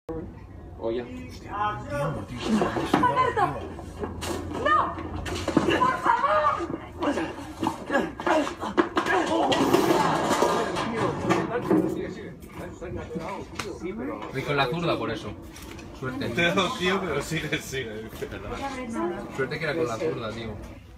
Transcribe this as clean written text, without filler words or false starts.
O ya. ¡Alberto! ¡No! ¡Por favor! Voy con la zurda por eso. Suerte. Te he dado tío, pero sigue. Suerte que era con la zurda, tío.